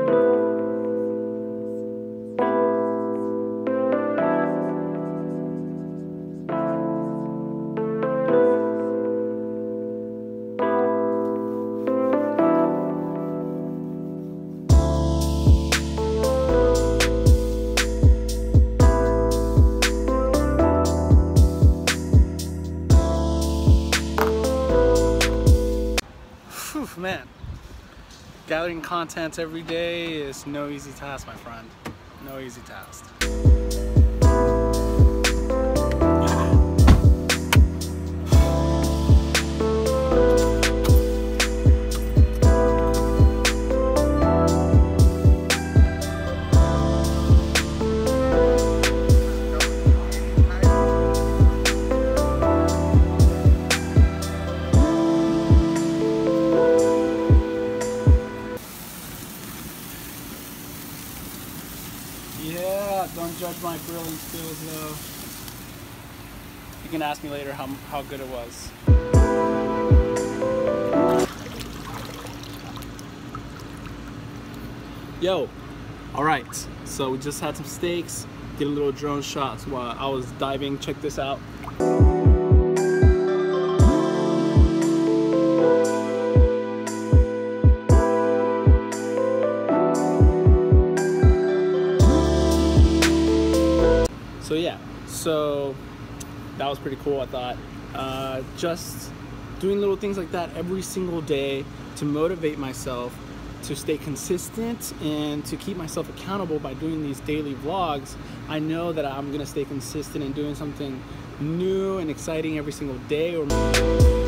Man, gathering content every day is no easy task, my friend. No easy task. Yeah, don't judge my grilling skills though. You can ask me later how good it was. Yo, alright, so we just had some steaks, get a little drone shots while I was diving. Check this out. So yeah, so that was pretty cool, I thought. Just doing little things like that every single day to motivate myself to stay consistent and to keep myself accountable by doing these daily vlogs. I know that I'm gonna stay consistent in doing something new and exciting every single day. Or